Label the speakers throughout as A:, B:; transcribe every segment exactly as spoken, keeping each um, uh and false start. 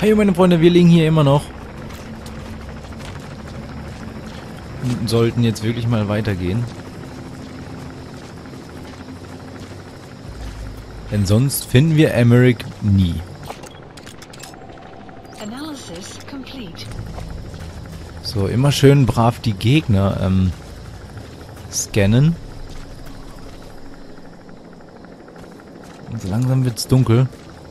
A: Hey meine Freunde, wir liegen hier immer noch. Und sollten jetzt wirklich mal weitergehen. Denn sonst finden wir Emmerich nie.
B: Analysis complete.
A: So, immer schön brav die Gegner ähm, scannen. Und so langsam wird's dunkel.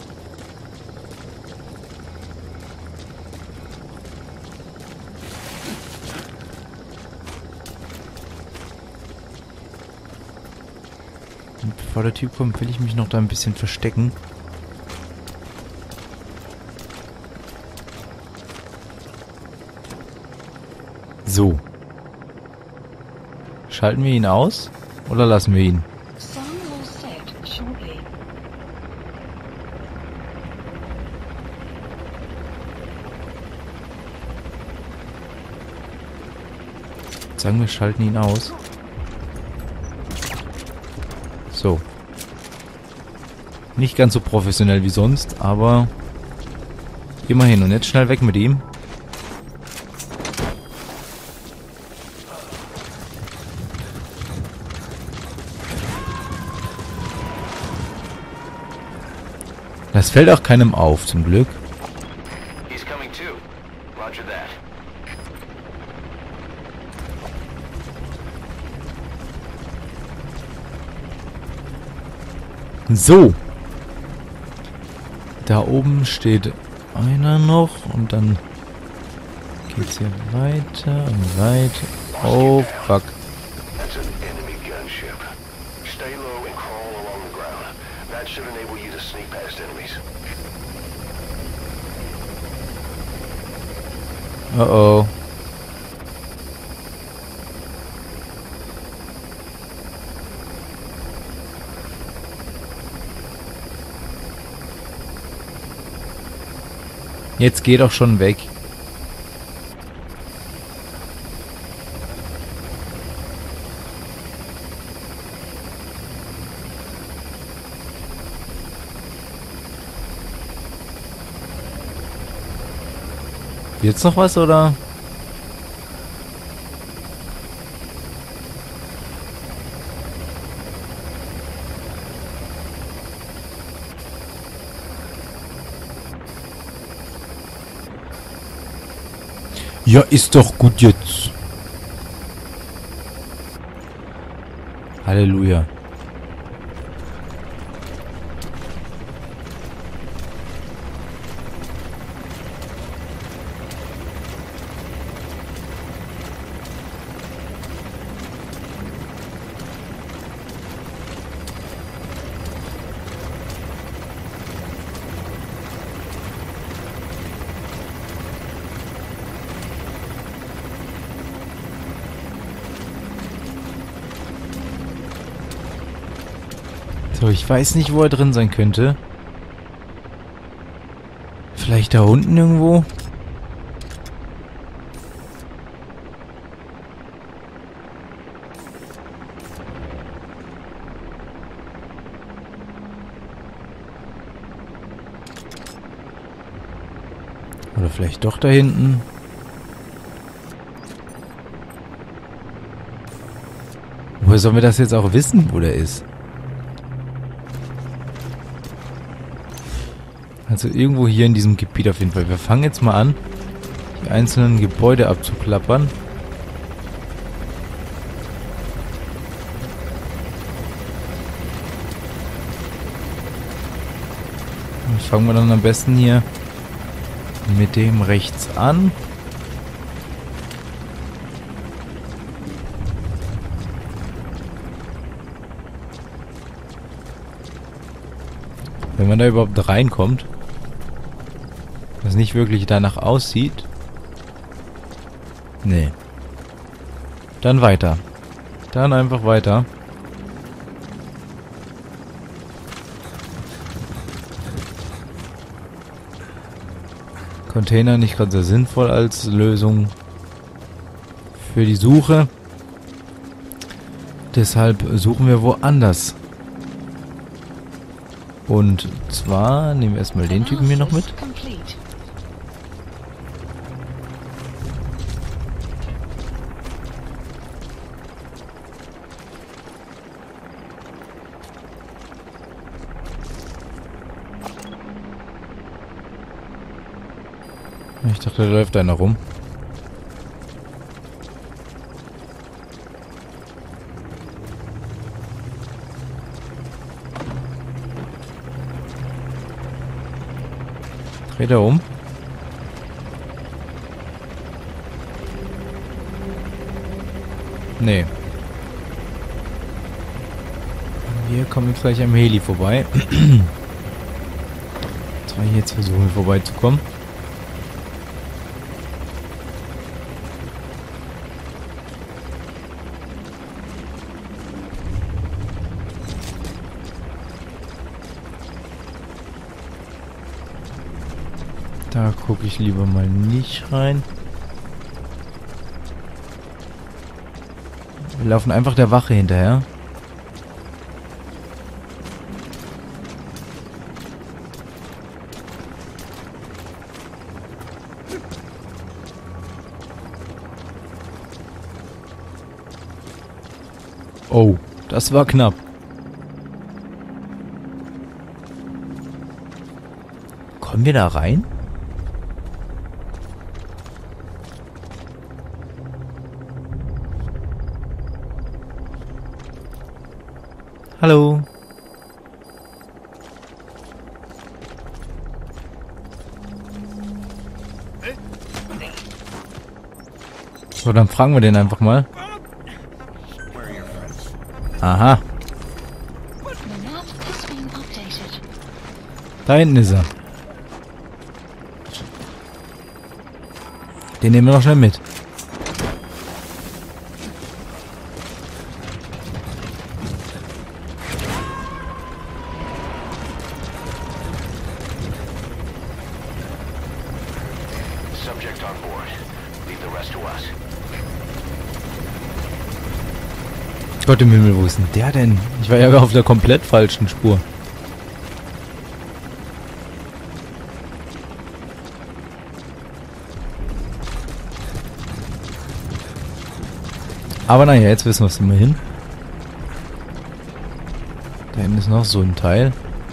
A: Und bevor der Typ kommt, will ich mich noch da ein bisschen verstecken. So. Schalten wir ihn aus oder lassen wir ihn?
B: Sun will set shortly.
A: Sagen wir, schalten ihn aus. So. Nicht ganz so professionell wie sonst, aber immerhin. Und jetzt schnell weg mit ihm. Das fällt auch keinem auf, zum Glück.
C: He's coming too. Roger that.
A: So. Da oben steht einer noch und dann geht's hier weiter und weiter. Oh, fuck.
C: That's an enemy gunship. Stay low and crawl along the ground. That should enable you to sneak past enemies.
A: Oh oh. Jetzt geh doch schon weg. Jetzt noch was, oder? Ja, ist doch gut jetzt. Halleluja. So, ich weiß nicht, wo er drin sein könnte. Vielleicht da unten irgendwo? Oder vielleicht doch da hinten? Woher sollen wir das jetzt auch wissen, wo der ist? Also irgendwo hier in diesem Gebiet auf jeden Fall. Wir fangen jetzt mal an, die einzelnen Gebäude abzuklappern. Und fangen wir dann am besten hier mit dem rechts an. Wenn man da überhaupt reinkommt. Was nicht wirklich danach aussieht. Nee. Dann weiter. Dann einfach weiter. Container nicht gerade sehr sinnvoll als Lösung für die Suche. Deshalb suchen wir woanders. Und zwar nehmen wir erstmal den Typen hier noch mit. Ich dachte, da läuft einer rum. Dreht er um? Nee. Wir kommen jetzt gleich am Heli vorbei. Jetzt war ich jetzt versuchen, vorbeizukommen. Da gucke ich lieber mal nicht rein. Wir laufen einfach der Wache hinterher. Oh, das war knapp. Kommen wir da rein? Hallo. So, dann fragen wir den einfach mal. Aha. Da hinten ist er. Den nehmen wir noch schnell mit.
C: Subject on board. Leave the rest to us.
A: Gott im Himmel, wo ist denn der denn? Ich war ja auf der komplett falschen Spur. Aber naja, jetzt wissen wir es immerhin. Da hinten ist noch so ein Teil.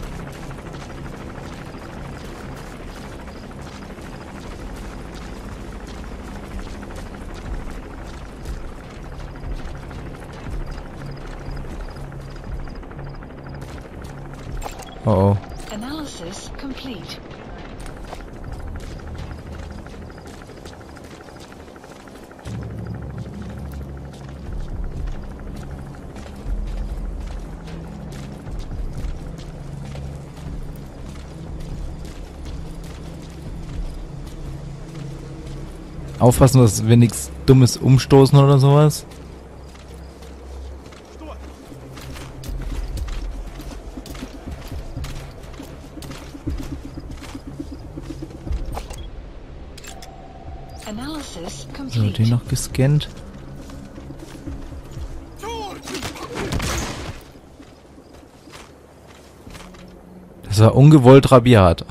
A: Oh oh.
B: Analysis complete.
A: Aufpassen, dass wir nichts Dummes umstoßen oder sowas.
B: Analysis
A: So,
B: complete.
A: den noch gescannt. Das war ungewollt rabiat.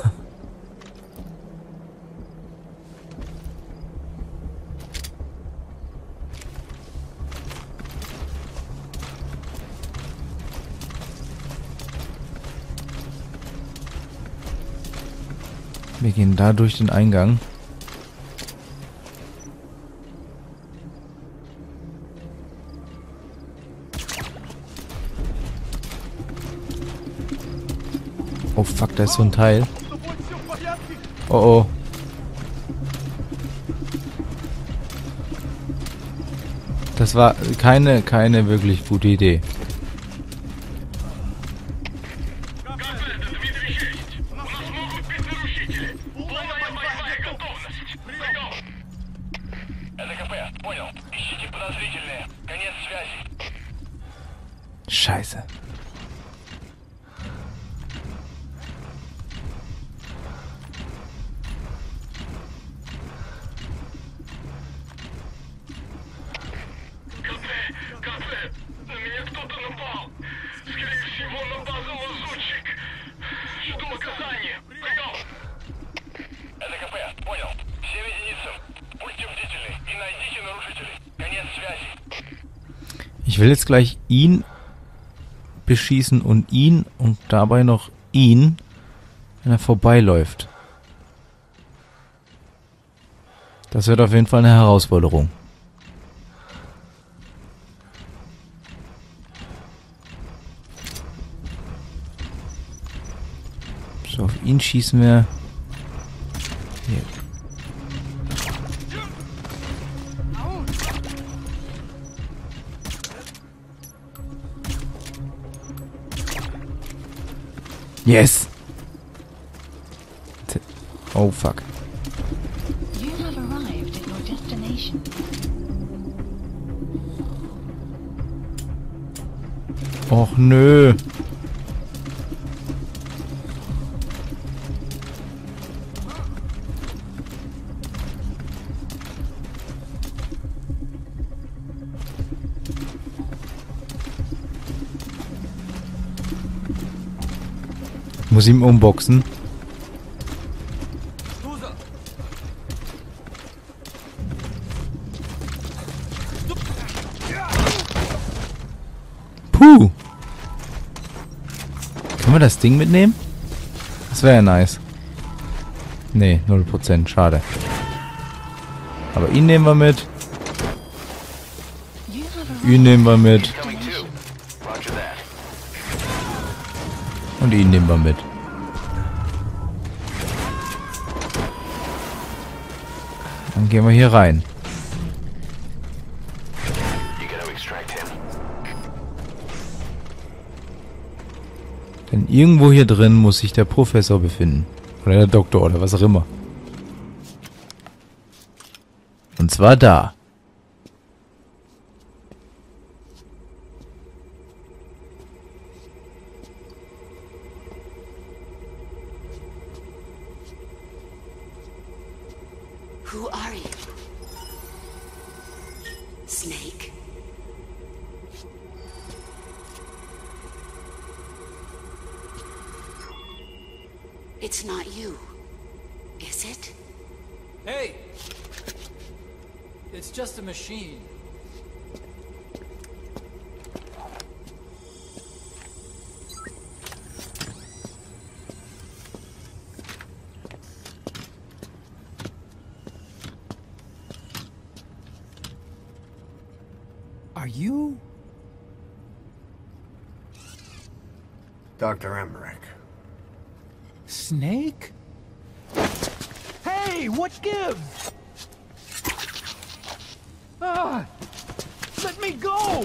A: Wir gehen da durch den Eingang. Oh fuck, da ist so ein Teil. Oh oh. Das war keine, keine wirklich gute Idee. Scheiße. Ich will jetzt gleich ihn beschießen und ihn und dabei noch ihn, wenn er vorbeiläuft. Das wird auf jeden Fall eine Herausforderung. So, auf ihn schießen wir. Hier. Yes! Oh fuck.
B: You have arrived at your destination.
A: Och nö. Muss ihm umboxen. Puh. Können wir das Ding mitnehmen? Das wäre ja nice. Nee, null Prozent. Schade. Aber ihn nehmen wir mit. Ihn nehmen wir mit. Und ihn nehmen wir mit. Dann gehen wir hier rein. Denn irgendwo hier drin muss sich der Professor befinden. Oder der Doktor oder was auch immer. Und zwar da.
D: Who are you? Snake? It's not you, is it?
E: Hey! It's just a machine. Are you?
F: Doctor Emmerich.
E: Snake? Hey, what gives? Ah! Let me go!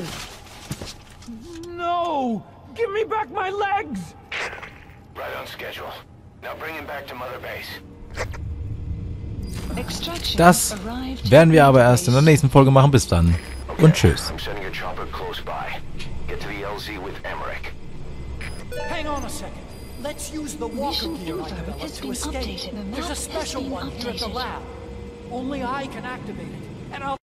E: No! Give me back my legs!
C: Right on schedule. Now bring him back to Mother Base.
B: Extraction
A: Das
B: arrived
A: werden wir aber
B: at
A: erst in der
B: base.
A: nächsten Folge machen. Bis dann. Und tschüss.
C: I'm sending a chopper close by. Get to the L Z with Emmerich.
E: Hang on a second. Let's use the walker
B: Mission
E: gear I
B: info
E: developed
B: has
E: to
B: been
E: escape.
B: updated. The
E: There's a
B: map has
E: special
B: been
E: one here at the
B: updated.
E: lab. Only I can activate it. And I'll